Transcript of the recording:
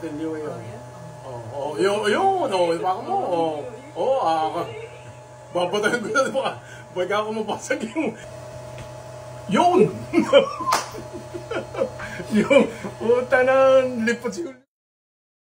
continue yun. Yun, baka mo, babatayin ko na, baka ako mapasag yun! Yung, puta na, lipot siguro.